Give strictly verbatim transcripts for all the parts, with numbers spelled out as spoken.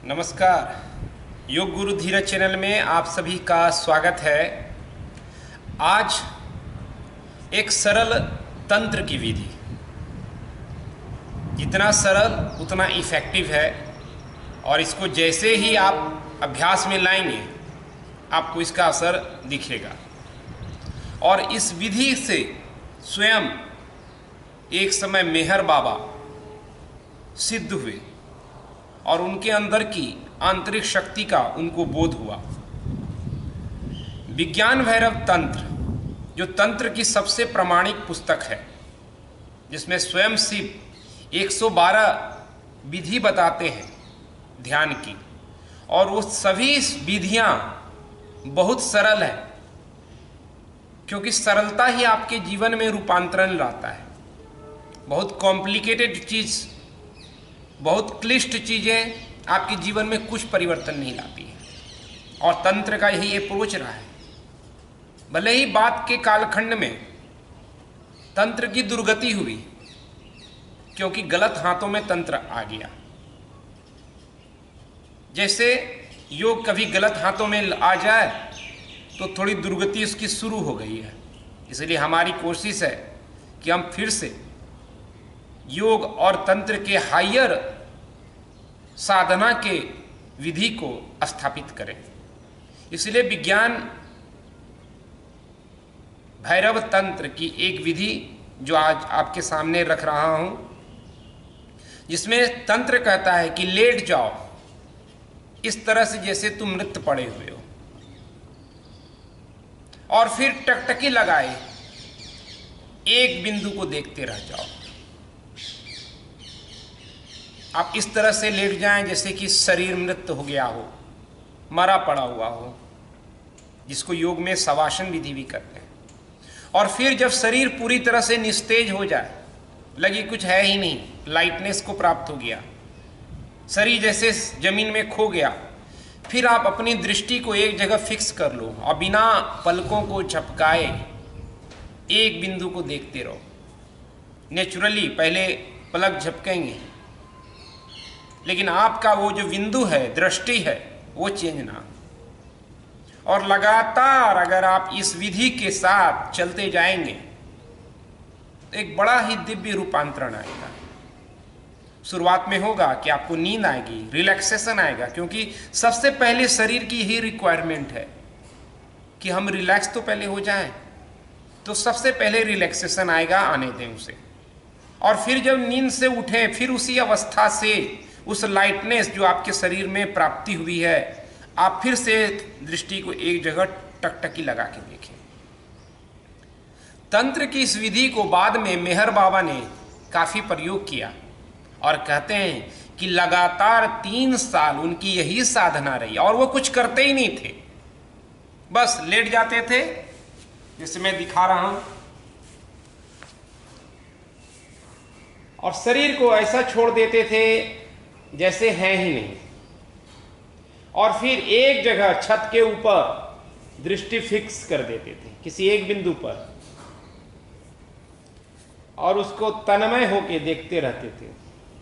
नमस्कार। योग गुरु धीरज चैनल में आप सभी का स्वागत है। आज एक सरल तंत्र की विधि, जितना सरल उतना इफ़ेक्टिव है और इसको जैसे ही आप अभ्यास में लाएंगे आपको इसका असर दिखेगा। और इस विधि से स्वयं एक समय मेहर बाबा सिद्ध हुए और उनके अंदर की आंतरिक शक्ति का उनको बोध हुआ। विज्ञान भैरव तंत्र, जो तंत्र की सबसे प्रामाणिक पुस्तक है, जिसमें स्वयं शिव एक सौ बारह विधि बताते हैं ध्यान की, और वो सभी विधियां बहुत सरल है, क्योंकि सरलता ही आपके जीवन में रूपांतरण लाता है। बहुत कॉम्प्लिकेटेड चीज, बहुत क्लिष्ट चीजें आपके जीवन में कुछ परिवर्तन नहीं लाती है, और तंत्र का यही अप्रोच रहा है। भले ही बात के कालखंड में तंत्र की दुर्गति हुई, क्योंकि गलत हाथों में तंत्र आ गया। जैसे योग कभी गलत हाथों में आ जाए तो थोड़ी दुर्गति उसकी शुरू हो गई है। इसलिए हमारी कोशिश है कि हम फिर से योग और तंत्र के हायर साधना के विधि को स्थापित करें। इसलिए विज्ञान भैरव तंत्र की एक विधि जो आज आपके सामने रख रहा हूं, जिसमें तंत्र कहता है कि लेट जाओ इस तरह से जैसे तुम नृत्य पड़े हुए हो, और फिर टकटकी लगाए एक बिंदु को देखते रह जाओ। आप इस तरह से लेट जाएं जैसे कि शरीर मृत हो गया हो, मरा पड़ा हुआ हो, जिसको योग में शवासन विधि भी कहते हैं। और फिर जब शरीर पूरी तरह से निस्तेज हो जाए, लगे कुछ है ही नहीं, लाइटनेस को प्राप्त हो गया, शरीर जैसे जमीन में खो गया, फिर आप अपनी दृष्टि को एक जगह फिक्स कर लो और बिना पलकों को झपकाए एक बिंदु को देखते रहो। नेचुरली पहले पलक झपकेंगे, लेकिन आपका वो जो बिंदु है, दृष्टि है, वो चेंज ना। और लगातार अगर आप इस विधि के साथ चलते जाएंगे तो एक बड़ा ही दिव्य रूपांतरण आएगा। शुरुआत में होगा कि आपको नींद आएगी, रिलैक्सेशन आएगा, क्योंकि सबसे पहले शरीर की ही रिक्वायरमेंट है कि हम रिलैक्स तो पहले हो जाएं। तो सबसे पहले रिलैक्सेशन आएगा, आने दें उसे। और फिर जब नींद से उठें, फिर उसी अवस्था से उस लाइटनेस जो आपके शरीर में प्राप्ति हुई है, आप फिर से दृष्टि को एक जगह टकटकी लगा के देखें। तंत्र की इस विधि को बाद में मेहर बाबा ने काफी प्रयोग किया, और कहते हैं कि लगातार तीन साल उनकी यही साधना रही, और वो कुछ करते ही नहीं थे, बस लेट जाते थे, जैसे मैं दिखा रहा हूं, और शरीर को ऐसा छोड़ देते थे जैसे है ही नहीं, और फिर एक जगह छत के ऊपर दृष्टि फिक्स कर देते थे किसी एक बिंदु पर, और उसको तन्मय होके देखते रहते थे।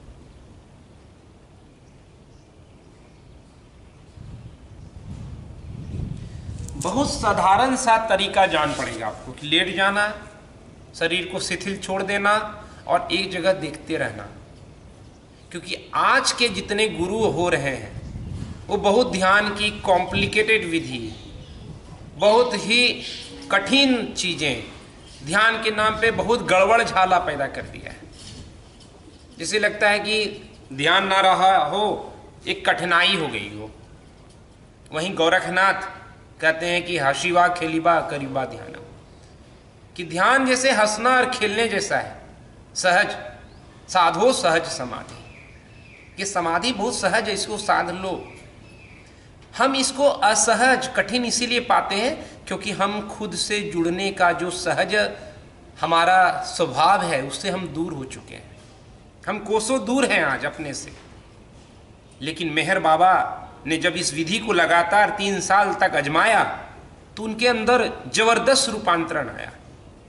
बहुत साधारण सा तरीका जान पड़ेगा आपको कि लेट जाना, शरीर को शिथिल छोड़ देना और एक जगह देखते रहना। क्योंकि आज के जितने गुरु हो रहे हैं वो बहुत ध्यान की कॉम्प्लिकेटेड विधि, बहुत ही कठिन चीजें, ध्यान के नाम पे बहुत गड़बड़ झाला पैदा कर दिया है। जिसे लगता है कि ध्यान ना रहा हो, एक कठिनाई हो गई हो। वहीं गोरखनाथ कहते हैं कि हसीबा खेलीबा करीबा ध्यान, कि ध्यान जैसे हंसना और खेलने जैसा है, सहज साधो सहज समाधि। कि समाधि बहुत सहज है, इसको साध लो। हम इसको असहज, कठिन इसीलिए पाते हैं क्योंकि हम खुद से जुड़ने का जो सहज हमारा स्वभाव है उससे हम दूर हो चुके हैं। हम कोसों दूर हैं आज अपने से। लेकिन मेहर बाबा ने जब इस विधि को लगातार तीन साल तक आजमाया तो उनके अंदर जबरदस्त रूपांतरण आया।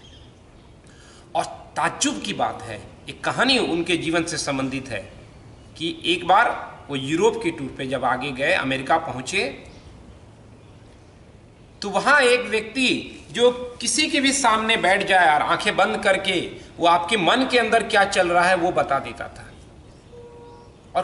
और ताज्जुब की बात है, एक कहानी उनके जीवन से संबंधित है कि एक बार वो यूरोप के टूर पे जब आगे गए, अमेरिका पहुंचे, तो वहां एक व्यक्ति जो किसी के भी सामने बैठ जाए और आंखें बंद करके वो आपके मन के अंदर क्या चल रहा है वो बता देता था, और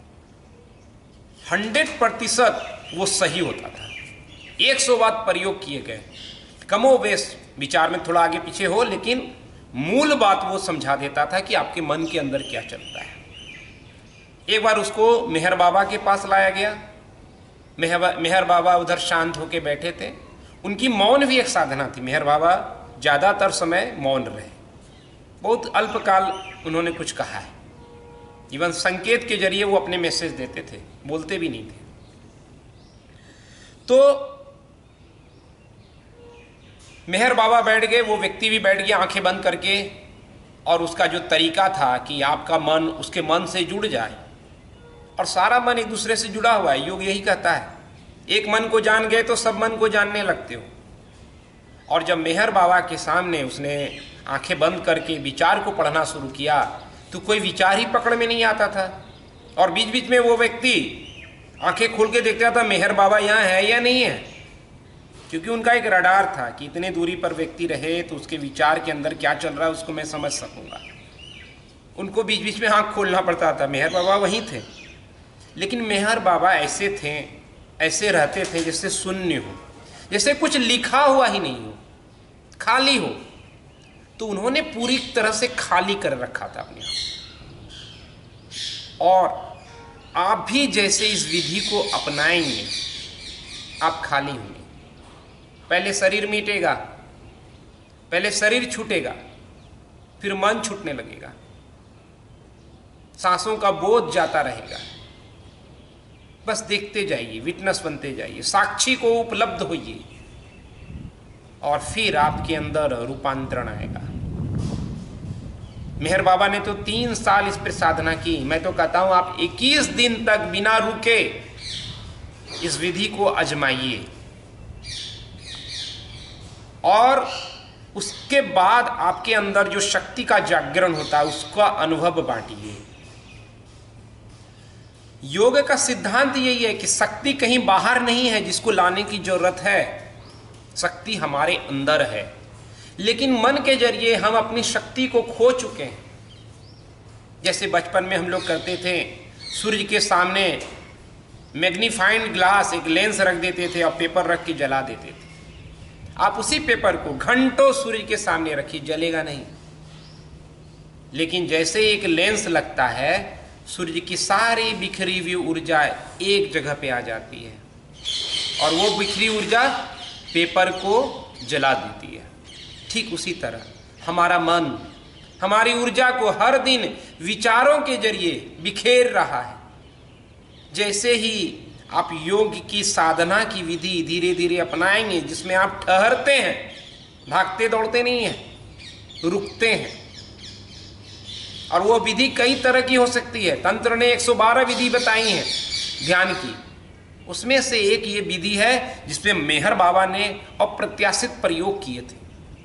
हंड्रेड प्रतिशत वो सही होता था। एक सौ बात प्रयोग किए गए, कमोबेश विचार में थोड़ा आगे पीछे हो, लेकिन मूल बात वो समझा देता था कि आपके मन के अंदर क्या चलता है। एक बार उसको मेहर बाबा के पास लाया गया। मेहर मेहर बाबा उधर शांत होके बैठे थे। उनकी मौन भी एक साधना थी। मेहर बाबा ज़्यादातर समय मौन रहे, बहुत अल्पकाल उन्होंने कुछ कहा है। इवन संकेत के जरिए वो अपने मैसेज देते थे, बोलते भी नहीं थे। तो मेहर बाबा बैठ गए, वो व्यक्ति भी बैठ गया आंखें बंद करके, और उसका जो तरीका था कि आपका मन उसके मन से जुड़ जाए, और सारा मन एक दूसरे से जुड़ा हुआ है। योग यही कहता है, एक मन को जान गए तो सब मन को जानने लगते हो। और जब मेहर बाबा के सामने उसने आंखें बंद करके विचार को पढ़ना शुरू किया, तो कोई विचार ही पकड़ में नहीं आता था, और बीच बीच में वो व्यक्ति आंखें खोल के देखता था मेहर बाबा यहाँ है या नहीं है, क्योंकि उनका एक रडार था कि इतने दूरी पर व्यक्ति रहे तो उसके विचार के अंदर क्या चल रहा है उसको मैं समझ सकूंगा। उनको बीच बीच में आंख खोलना पड़ता था। मेहर बाबा वहीं थे, लेकिन मेहर बाबा ऐसे थे, ऐसे रहते थे जैसे शून्य हो, जैसे कुछ लिखा हुआ ही नहीं हो, खाली हो। तो उन्होंने पूरी तरह से खाली कर रखा था अपने आप। और आप भी जैसे इस विधि को अपनाएंगे, आप खाली होंगे। पहले शरीर मिटेगा, पहले शरीर छूटेगा, फिर मन छूटने लगेगा, सांसों का बोझ जाता रहेगा। बस देखते जाइए, विटनेस बनते जाइए, साक्षी को उपलब्ध होइए, और फिर आपके अंदर रूपांतरण आएगा। मेहर बाबा ने तो तीन साल इस पर साधना की। मैं तो कहता हूं आप इक्कीस दिन तक बिना रुके इस विधि को आजमाइए, और उसके बाद आपके अंदर जो शक्ति का जागरण होता है उसका अनुभव बांटिए। योग का सिद्धांत यही है कि शक्ति कहीं बाहर नहीं है जिसको लाने की जरूरत है, शक्ति हमारे अंदर है। लेकिन मन के जरिए हम अपनी शक्ति को खो चुके हैं। जैसे बचपन में हम लोग करते थे, सूर्य के सामने मैग्नीफाइंग ग्लास एक लेंस रख देते थे और पेपर रख के जला देते थे। आप उसी पेपर को घंटों सूर्य के सामने रखिए, जलेगा नहीं। लेकिन जैसे एक लेंस लगता है, सूर्य की सारी बिखरी हुई ऊर्जा एक जगह पे आ जाती है, और वो बिखरी ऊर्जा पेपर को जला देती है। ठीक उसी तरह हमारा मन हमारी ऊर्जा को हर दिन विचारों के जरिए बिखेर रहा है। जैसे ही आप योग की साधना की विधि धीरे धीरे अपनाएंगे, जिसमें आप ठहरते हैं, भागते दौड़ते नहीं हैं, रुकते हैं। और वो विधि कई तरह की हो सकती है। तंत्र ने एक सौ बारह विधि बताई हैं ध्यान की, उसमें से एक ये विधि है जिसपे मेहर बाबा ने अप्रत्याशित प्रयोग किए थे।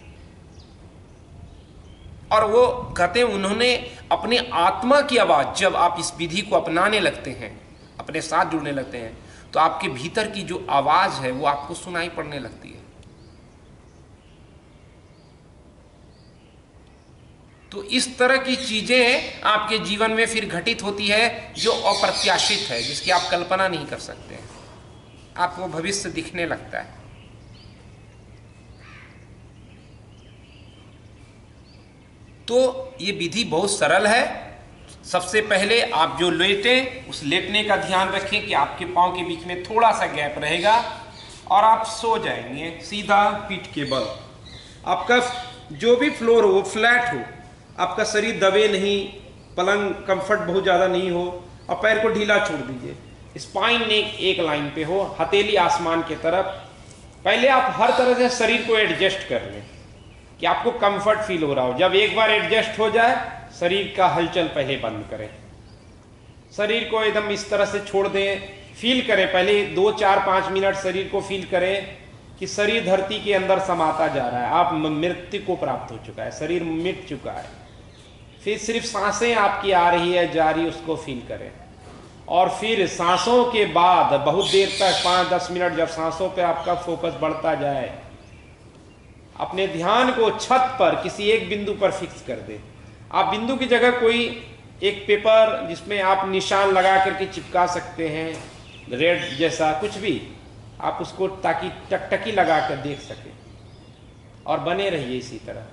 और वो कहते हैं उन्होंने अपनी आत्मा की आवाज, जब आप इस विधि को अपनाने लगते हैं, अपने साथ जुड़ने लगते हैं, तो आपके भीतर की जो आवाज है वो आपको सुनाई पड़ने लगती है। तो इस तरह की चीजें आपके जीवन में फिर घटित होती है जो अप्रत्याशित है, जिसकी आप कल्पना नहीं कर सकते हैं। आपको भविष्य दिखने लगता है। तो ये विधि बहुत सरल है। सबसे पहले आप जो लेटें, उस लेटने का ध्यान रखें कि आपके पांव के बीच में थोड़ा सा गैप रहेगा, और आप सो जाएंगे सीधा पीठ के बल। आपका जो भी फ्लोर हो वो फ्लैट हो, आपका शरीर दबे नहीं, पलंग कंफर्ट बहुत ज़्यादा नहीं हो, और पैर को ढीला छोड़ दीजिए। स्पाइन नेक एक लाइन पे हो, हथेली आसमान की तरफ। पहले आप हर तरह से शरीर को एडजस्ट कर लें कि आपको कंफर्ट फील हो रहा हो। जब एक बार एडजस्ट हो जाए, शरीर का हलचल पहले बंद करें, शरीर को एकदम इस तरह से छोड़ दें। फील करें, पहले दो चार पाँच मिनट शरीर को फील करें कि शरीर धरती के अंदर समाता जा रहा है। आप मृत्यु को प्राप्त हो चुका है, शरीर मिट चुका है। फिर सिर्फ सांसें आपकी आ रही है जा रही, उसको फील करें। और फिर सांसों के बाद बहुत देर तक, पाँच दस मिनट, जब सांसों पे आपका फोकस बढ़ता जाए, अपने ध्यान को छत पर किसी एक बिंदु पर फिक्स कर दें। आप बिंदु की जगह कोई एक पेपर जिसमें आप निशान लगा करके चिपका सकते हैं, रेड जैसा कुछ भी, आप उसको ताकि टकटकी लगा कर देख सकें, और बने रहिए इसी तरह।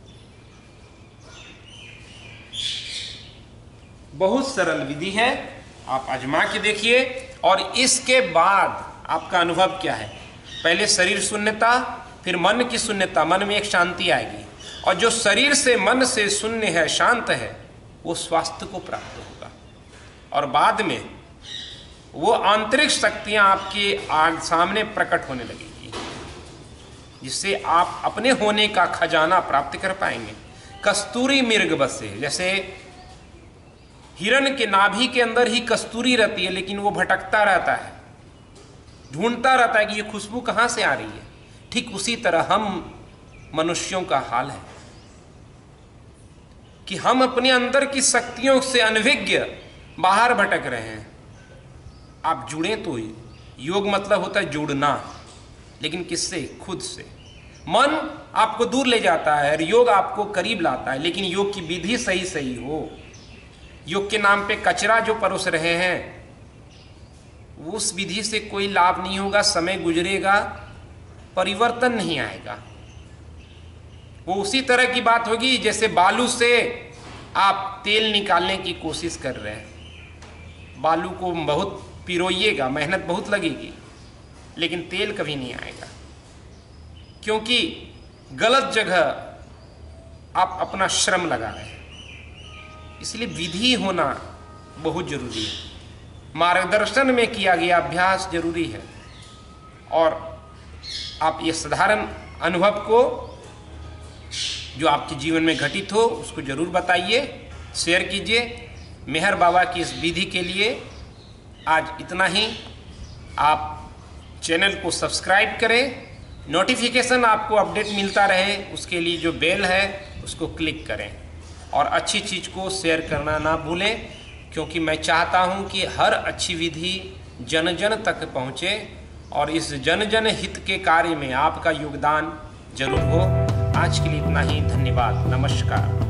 बहुत सरल विधि है, आप आजमा के देखिए। और इसके बाद आपका अनुभव क्या है? पहले शरीर शून्यता, फिर मन की शून्यता, मन में एक शांति आएगी। और जो शरीर से मन से शून्य है, शांत है, वो स्वास्थ्य को प्राप्त होगा। और बाद में वो आंतरिक शक्तियां आपके आग सामने प्रकट होने लगेगी, जिससे आप अपने होने का खजाना प्राप्त कर पाएंगे। कस्तूरी मृग बसे, जैसे हिरण के नाभि के अंदर ही कस्तूरी रहती है, लेकिन वो भटकता रहता है, ढूंढता रहता है कि ये खुशबू कहाँ से आ रही है। ठीक उसी तरह हम मनुष्यों का हाल है कि हम अपने अंदर की शक्तियों से अनभिज्ञ बाहर भटक रहे हैं। आप जुड़ें तो ही, योग मतलब होता है जुड़ना, लेकिन किससे? खुद से। मन आपको दूर ले जाता है और योग आपको करीब लाता है, लेकिन योग की विधि सही सही हो। योग के नाम पे कचरा जो परोस रहे हैं, उस विधि से कोई लाभ नहीं होगा। समय गुजरेगा, परिवर्तन नहीं आएगा। वो उसी तरह की बात होगी जैसे बालू से आप तेल निकालने की कोशिश कर रहे हैं। बालू को बहुत पिरोइएगा, मेहनत बहुत लगेगी, लेकिन तेल कभी नहीं आएगा, क्योंकि गलत जगह आप अपना श्रम लगा रहे हैं। इसलिए विधि होना बहुत जरूरी है, मार्गदर्शन में किया गया अभ्यास जरूरी है। और आप ये साधारण अनुभव को जो आपके जीवन में घटित हो उसको जरूर बताइए, शेयर कीजिए। मेहर बाबा की इस विधि के लिए आज इतना ही। आप चैनल को सब्सक्राइब करें, नोटिफिकेशन आपको अपडेट मिलता रहे, उसके लिए जो बेल है उसको क्लिक करें। और अच्छी चीज़ को शेयर करना ना भूलें, क्योंकि मैं चाहता हूं कि हर अच्छी विधि जन जन तक पहुंचे, और इस जन जन हित के कार्य में आपका योगदान जरूर हो। आज के लिए इतना ही, धन्यवाद, नमस्कार।